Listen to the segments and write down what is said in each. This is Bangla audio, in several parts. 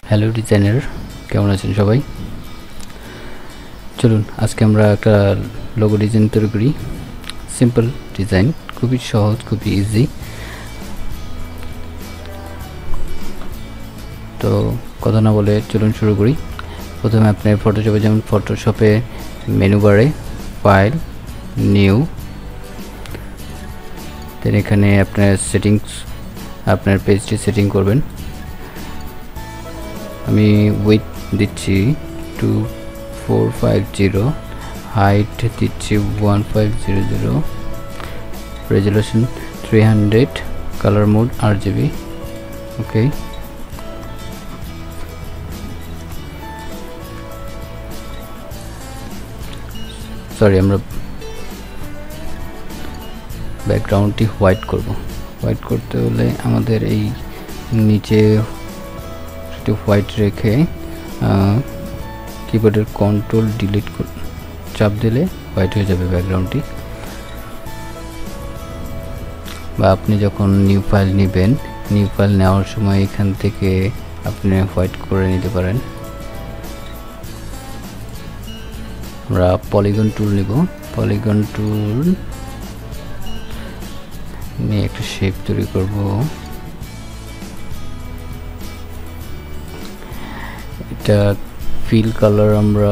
হ্যালো ডিজাইনার, কেমন আছেন সবাই? চলুন আজকে আমরা একটা লোগো ডিজাইন তৈরি করি। সিম্পল ডিজাইন, খুবই সহজ, খুবই ইজি। তো কথা না বলে চলুন শুরু করি। প্রথমে আপনার ফটোশপে, যেমন ফটোশপে মেনু বারে ফাইল, নিউ, দেন এখানে আপনার সেটিংস, আপনার পেজটি সেটিং করবেন। আমি উইডথ দিচ্ছি 2450, হাইট দিচ্ছি 1500, resolution 300, colour mode RGB। Okay, sorry, আমরা ব্যাকগ্রাউন্ডটি হোয়াইট করব। হোয়াইট করতে হলে আমাদের এই নিচে একটু হোয়াইট রেখে কিবোর্ডের কন্ট্রোল ডিলিট চাপ দিলে হোয়াইট হয়ে যাবে ব্যাকগ্রাউন্ডটি। বা আপনি যখন নিউ ফাইল নেবেন, নিউ ফাইল নেওয়ার সময় এখান থেকে আপনি হোয়াইট করে নিতে পারেন। আমরা পলিগন টুল নিব। পলিগন টুল নিয়ে একটা শেপ তৈরি করব। এটা ফিল কালার, আমরা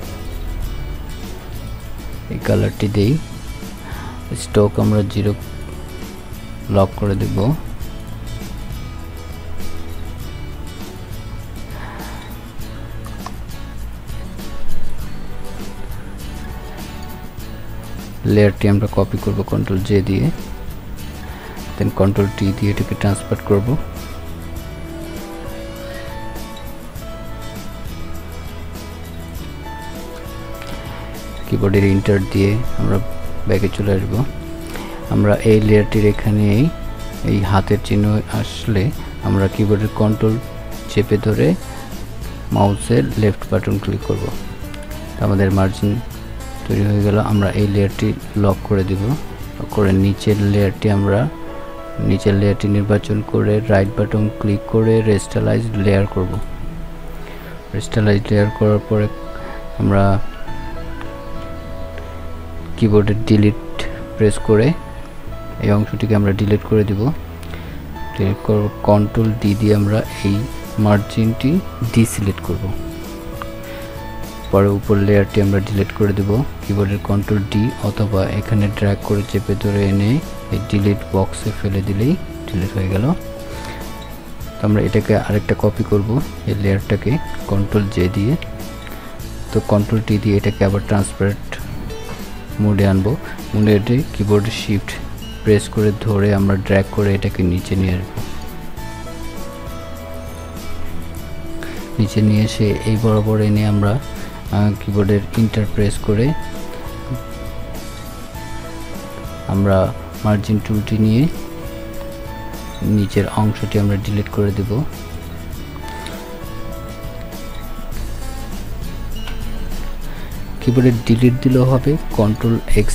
এই কালারটি দেই। স্টক আমরা 0 লক করে দেব। লেয়ারটি আমরা কপি করব কন্ট্রোল J দিয়ে, দেন কন্ট্রোল T দিয়ে এটাকে ট্রান্সফার করব। কিবোর্ডের এন্টার দিয়ে আমরা ব্যাকে চলে আসব। আমরা এই লেয়ারটির এখানে এই হাতের চিহ্ন আসলে আমরা কিবোর্ডের কন্ট্রোল চেপে ধরে মাউসের লেফট বাটন ক্লিক করব। আমাদের মার্জিন তৈরি হয়ে গেল। আমরা এই লেয়ারটি লক করে দিব। করে নিচের লেয়ারটি নির্বাচন করে রাইট বাটন ক্লিক করে রেস্টালাইজ লেয়ার করব। রেস্টালাইজ লেয়ার করার পরে আমরা কিবোর্ডের ডিলিট প্রেস করে এই অংশটিকে আমরা ডিলিট করে দিব। ডিলিট করব, কন্ট্রোল D দিয়ে আমরা এই মার্জিনটি ডিসিলেক্ট করব। পরে উপর লেয়ারটি আমরা ডিলিট করে দেব। কিবোর্ডের কন্ট্রোল D অথবা এখানে ড্র্যাগ করে চেপে ধরে এনে এই ডিলিট বক্সে ফেলে দিলেই ডিলিট হয়ে গেল। আমরা এটাকে আরেকটা কপি করব, এই লেয়ারটাকে কন্ট্রোল J দিয়ে। তো কন্ট্রোল T দিয়ে এটাকে আবার ট্রান্সপারেন্ট মোডে আনবো। মোডে কিবোর্ডে শিফট প্রেস করে ধরে আমরা ড্র্যাগ করে এটাকে নিচে নিয়ে আসবো। নিচে নিয়ে এসে এই বরাবর এনে আমরা কিবোর্ডের ইন্টার প্রেস করে আমরা মার্জিন টুলটি নিয়ে নিচের অংশটি আমরা ডিলিট করে দেব। কিবোর্ডে ডিলিট দিলেও হবে, কন্ট্রোল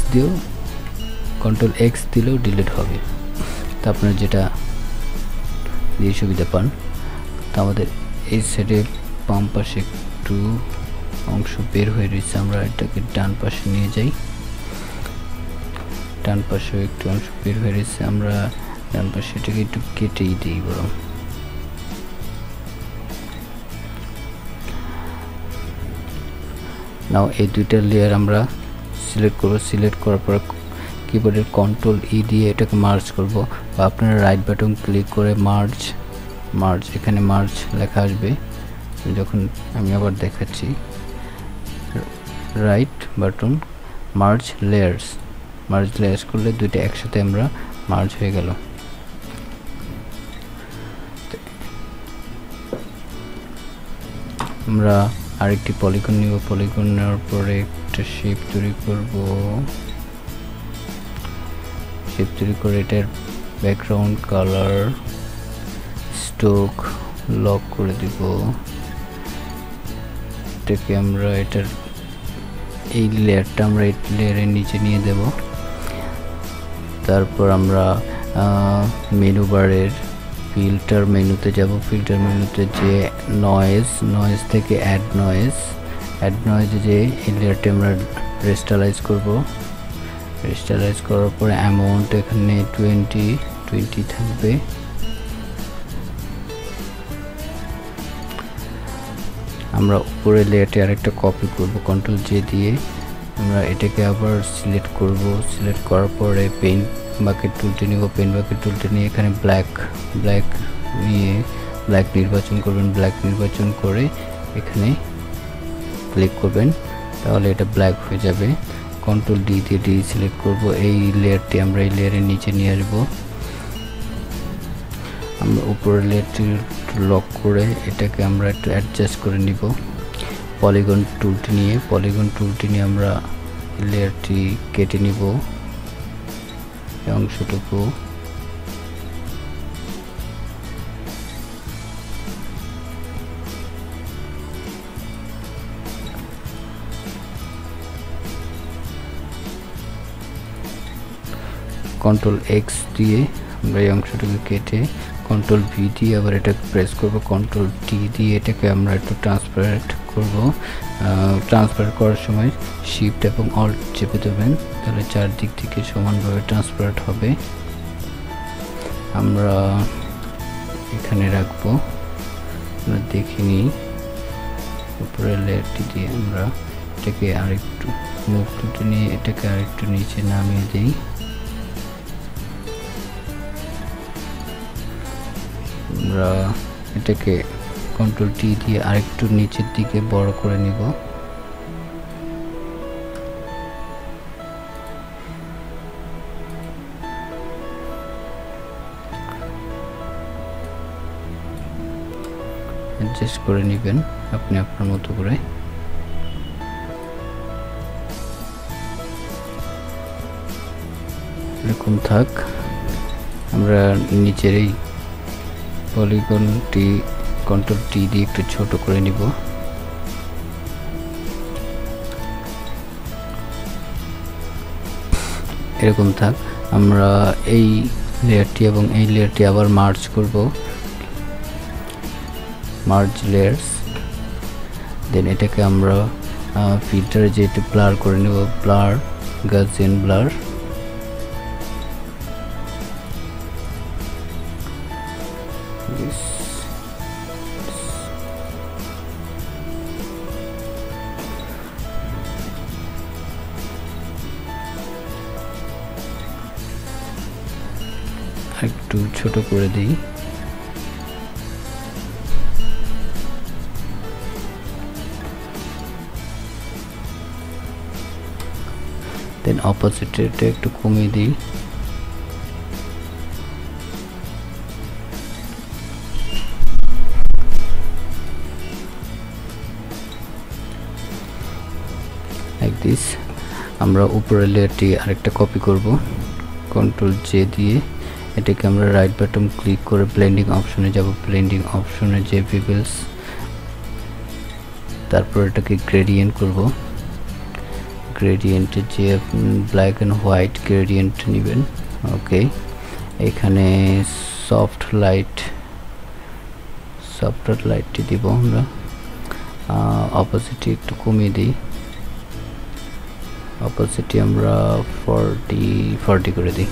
X দিলেও ডিলিট হবে। তা আপনারা যেটা দিয়ে সুবিধা পান। তো আমাদের এই সাইডে বাম পাশে একটু অংশ বের হয়ে রয়েছে, আমরা এটাকে ডান পাশে নিয়ে যাই। ডান পাশেও একটু অংশ বের হয়ে রয়েছে, আমরা ডান পাশে এটাকে একটু কেটেই দিই বরং। নাও এই দুইটা লেয়ার আমরা সিলেক্ট করব। সিলেক্ট করার পর কিবোর্ডের কন্ট্রোল E দিয়ে এটাকে মার্জ করব, বা আপনারা রাইট বাটন ক্লিক করে মার্জ এখানে মার্জ লেখা আসবে। যখন আমি আবার দেখাচ্ছি, রাইট বাটন মার্জ লেয়ার্স করলে দুইটা একসাথে আমরা মার্জ হয়ে গেল। আমরা আরেকটি পলিগন নিব। পলিগন নেওয়ার পরে একটা শেপ তৈরি করব। শেপ তৈরি করে এটার ব্যাকগ্রাউন্ড কালার স্ট্রোক লক করে দিব। এটাকে আমরা এটার এই লেয়ারটা আমরা এই লেয়ারের নিচে নিয়ে দেব। তারপর আমরা মেনু বারের ফিল্টার মেনুতে যাব, ফিল্টার মেনুতে যে নয়েজ থেকে অ্যাড নয়েজে যে এই লেয়ারটি আমরা রেস্টালাইজ করব। রেস্টালাইজ করার পরে অ্যামাউন্ট এখানে 20 থাকবে। আমরা উপরে লেয়ারটি আরেকটা কপি করব, কন্ট্রোল জে দিয়ে আমরা এটাকে আবার সিলেক্ট করব। সিলেক্ট করার পরে পেন বাকেট টুলটি নিব, পেন বাকেট টুলটি নিয়ে এখানে ব্ল্যাক নির্বাচন করবেন। ব্ল্যাক নির্বাচন করে এখানে ক্লিক করবেন, তাহলে এটা ব্ল্যাক হয়ে যাবে। কন্ট্রোল ডি দিয়ে ডি সিলেক্ট করব। এই লেয়ারটি আমরা এই লেয়ারের নিচে নিয়ে আসব। আমরা উপরের লেয়ারটি লক করে এটাকে আমরা একটু অ্যাডজাস্ট করে নিব। পলিগন টুলটি নিয়ে আমরা লেয়ারটি কেটে নিব এই অংশটুকু। কন্ট্রোল এক্স দিয়ে আমরা এই অংশটুকু কেটে কন্ট্রোল ভি দিয়ে আবার এটা প্রেস করব। কন্ট্রোল টি দিয়ে এটাকে আমরা একটু ট্রান্সপারেন্ট করব। ট্রান্সপারেন্ট করার সময় শিফট এবং অল্ট চেপে দেবেন, তাহলে চারদিক থেকে সমানভাবে ট্রান্সপারেন্ট হবে। আমরা এখানে রাখবো, আমরা দেখিনি। উপরের লেয়ারটি দিয়ে আমরা এটাকে আরেকটু মুভ টুলটি নিয়ে এটাকে আরেকটু নিচে নামিয়ে দিই। আমরা এটাকে কন্ট্রোল টি দিয়ে আরেকটু নিচের দিকে বড় করে নিব। অ্যাডজাস্ট করে নেবেন আপনি আপনার মতো করে। এরকম থাক। আমরা নিচের এই পলিগনটি কন্ট্রোল টি দিয়ে একটু ছোট করে নিব। এরকম থাক। আমরা এই লেয়ারটি এবং এই লেয়ারটি আবার মার্জ করব, মার্জ লেয়ার্স। দেন এটাকে আমরা ফিল্টারে যে একটু ব্লার করে নেব, ব্লার গাজিয়ান ব্লার। একটু ছোট করে দিই। দেন অপোজিটটা একটু কমিয়ে দিই। Like this. আমরা উপরের লেয়ারটি আরেকটা কপি করব, কন্ট্রোল জে দিয়ে এটাকে আমরা রাইট বাটন ক্লিক করে ব্লেন্ডিং অপশনে যাব। ব্লেন্ডিং অপশনে যে ভিবেলস, তারপর এটাকে গ্রেডিয়েন্ট করব। গ্রেডিয়েন্টে যে ব্ল্যাক অ্যান্ড হোয়াইট গ্রেডিয়েন্ট নেবেন। ওকে, এখানে সফট লাইটটি দিব আমরা। অপোজিটি একটু কমিয়ে দিই। অপোজিটি আমরা 40 করে দিই।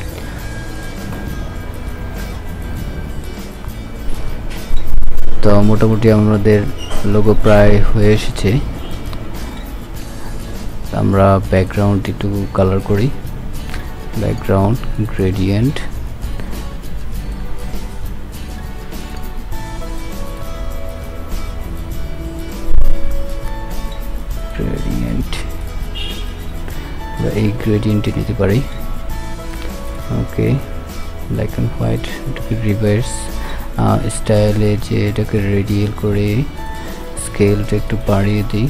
তো মোটামুটি আমাদের লোগো প্রায় হয়ে এসেছে। আমরা ব্যাকগ্রাউন্ড একটু কালার করি। ব্যাকগ্রাউন্ড গ্রেডিয়েন্ট, এই গ্রেডিয়েন্টটি নিতে পারি। ওকে, ব্ল্যাক অ্যান্ড হোয়াইট, এটাকে রিভার্স স্টাইলে যে এটাকে রেডিয়াল করে স্কেলটা একটু বাড়িয়ে দিই।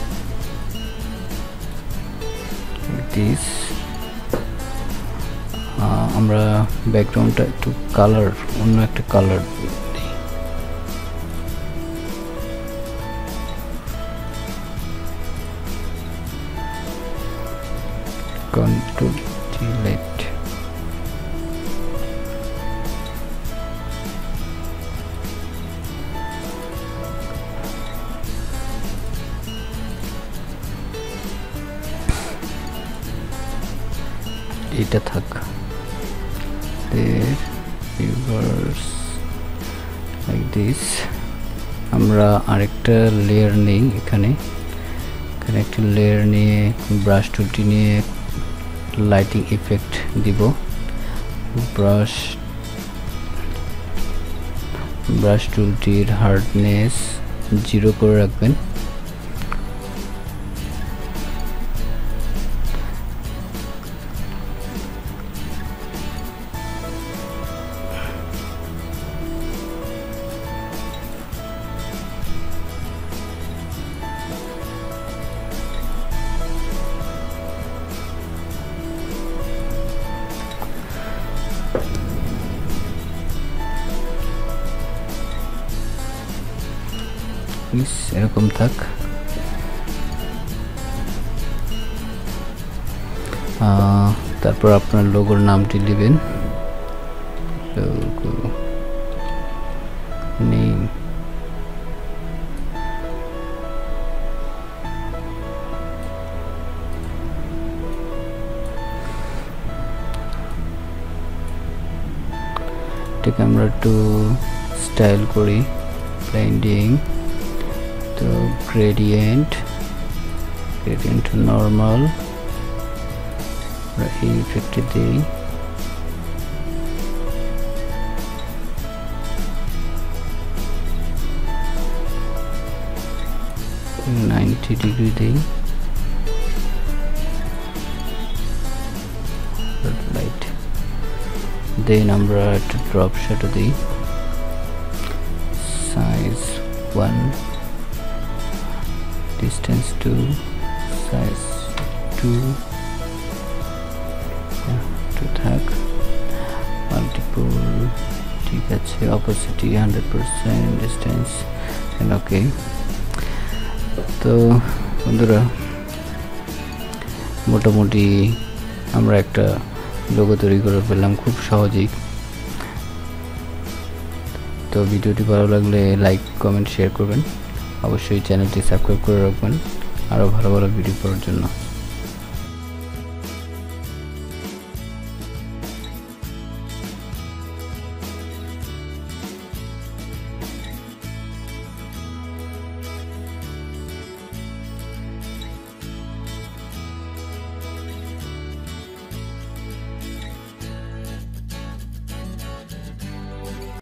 আমরা ব্যাকগ্রাউন্ডটা একটু কালার, অন্য একটা কালার দিই। Control delete. এটা থাক, there reverse like this। আমরা আরেকটা লেয়ার নেই, এখানে একটা লেয়ার নিয়ে ব্রাশ টুলটি নিয়ে লাইটিং ইফেক্ট দিব। ব্রাশ টুলটির হার্ডনেস 0 করে রাখবেন। এরকম থাক। তারপর আপনার লোগোর নামটি দিবেন, লোগো নেম। এটাকে আমরা একটু স্টাইল করি, ব্লেন্ডিং, তো গ্রেডিয়েন্ট নর্মাল, এই ইফেক্টে দিই। 90 ডিগ্রি দিই, লাইট দেন আমরা একটা ড্রপ শ্যাডো দিই, সাইজ 1, distance 2, size 2 থাক, মাল্টিপল ঠিক আছে, অপোসিটি 100%, ডিস্টেন্স ওকে। তো বন্ধুরা মোটামুটি আমরা একটা লোগো তৈরি করে ফেললাম খুব সহজেই। তো ভিডিওটি ভালো লাগলে লাইক, কমেন্ট, শেয়ার করবেন। অবশ্যই চ্যানেলটি সাবস্ক্রাইব করে রাখবেন আরও ভালো ভালো ভিডিও পাওয়ার জন্য।